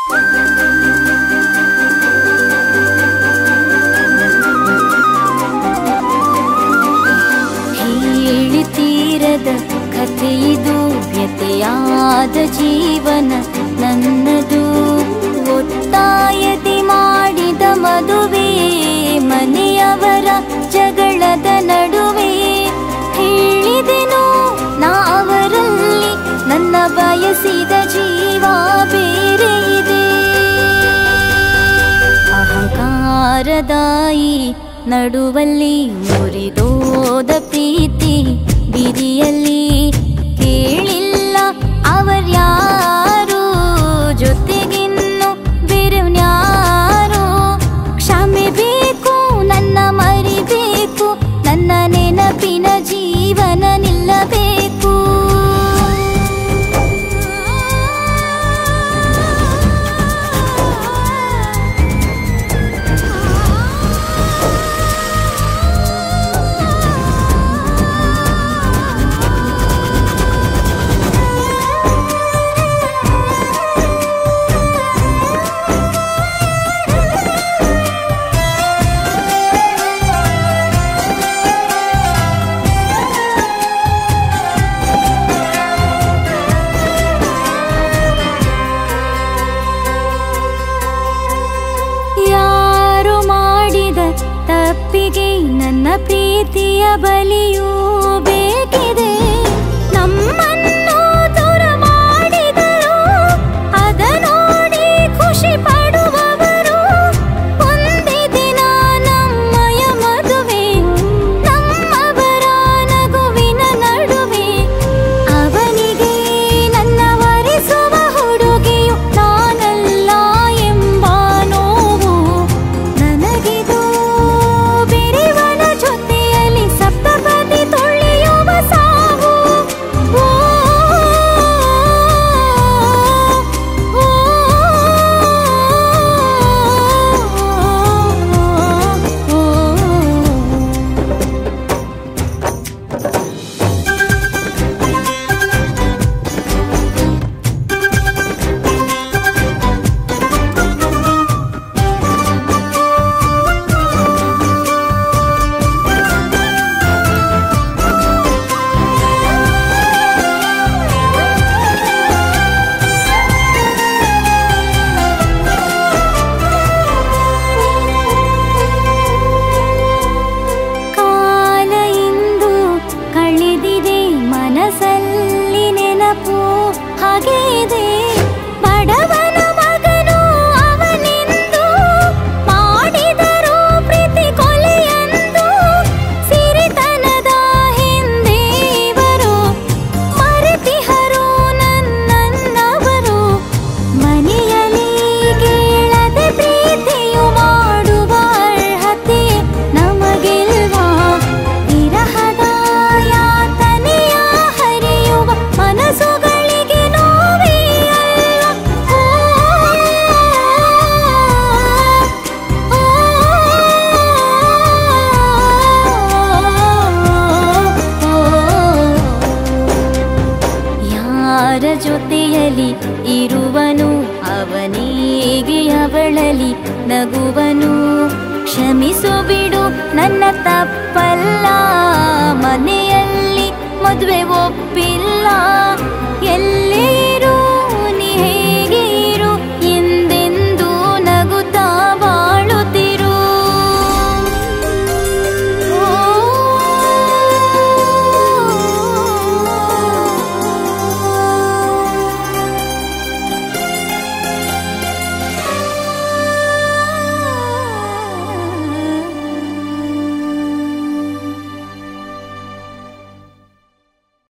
ಹೇಳಿತೀರದ ಕಥೆಯಿದು, ವ್ಯತೆಯಾದ ಜೀವನ ನನ್ನದು. ಒತ್ತಾಯದಿ ಮಾಡಿದ ಮದುವೆ, ಮನೆಯವರ ಜಗಳದ ನಡುವೆ. ಹೇಳಿದೆನು ನಾ ಅವರಲ್ಲಿ, ನನ್ನ ಬಯಸಿದ ಜೀವ ಬೇರೆ ಇದೆ. ಅಹಂಕಾರದಾಯಿ ನಡುವಲ್ಲಿ ಮುರಿದೋದ ಪ್ರೀತಿ ಬಿರಿಯಲ್ಲಿ. ಕೇಳಿಲ್ಲ ಅವರ್ಯಾರು, ಜೊತೆಗಿನ್ನು ಬೇರೆವ್ಯಾರು. ಕ್ಷಮೆ ಬೇಕು, ನನ್ನ ಮರಿಬೇಕು, ನನ್ನ ನೆನಪಿನ ಜೀವನ ನಿಲ್ಲಬೇಕು. ತಪ್ಪಿಗೆ ನನ್ನ ಪ್ರೀತಿಯ ಬಲಿಯೂ ಬೇಕಿದೆ. ನಮ್ಮನ್ನು ದೂರ ಮಾಡಿದರು, ಅದ ನೋಡಿ ಖುಷಿ ಪಡುವವರು. ಒಂದೇ ದಿನ ನಮ್ಮಯ ಮದುವೆ, ನಮ್ಮವರ ನಗುವಿನ ನಡುವೆ. ಅವನಿಗೆ ನನ್ನ ವರಿಸುವ ಹುಡುಗಿಯು ನಾನಲ್ಲ ಎಂಬ ನೋವು ನನಗಿದು. ಬೇರೆಯವನ ಜೊತೆಯಲ್ಲಿ ಸಪ್ತಪದಿ ತುಳಿಯುವ ಸಾವು. ಕಾಲ ಇಂದು ಕಳೆದಿದೆ, ಮನಸ್ಸಲ್ಲಿ ನೆನಪು ಹಾಗೆ ಇದೆ. ಬಡವನ ಮಗನು ಅವನೆಂದು ಮಾಡಿದರು ಪ್ರೀತಿ ಕೊಲೆಯಂದು. ಸಿರಿತನದ ಹಿಂದೆ ಇವರು ಮರೆತಿಹರು ನನ್ನವರು. ಮನೆಯಲ್ಲಿ ಕೇಳದೆ ಪ್ರೀತಿಯು ಮಾಡುವ ಅರ್ಹತೆ ನಮಗಿಲ್ವಾ? ವಿರಹದ ಯಾತನೆಯ ಹರಿಯುವ ಮನಸ್ಸುಗಳಿಗೆ ನೋವೇ ಅಲ್ವಾ? ಯಾರ ಜೊತೆಯಲ್ಲಿ ಇರುವನು, ಅವನಿಗೆ ಅವಳಲ್ಲಿ ನಗುವನು. ಕ್ಷಮಿಸು ಬಿಡು, ನನ್ನ ತಪ್ಪಲ್ಲ. ಮನೆಯಲ್ಲಿ ಮದುವೆ ಒಪ್ಪಿಲ್ಲ. ಎಲ್ಲೇ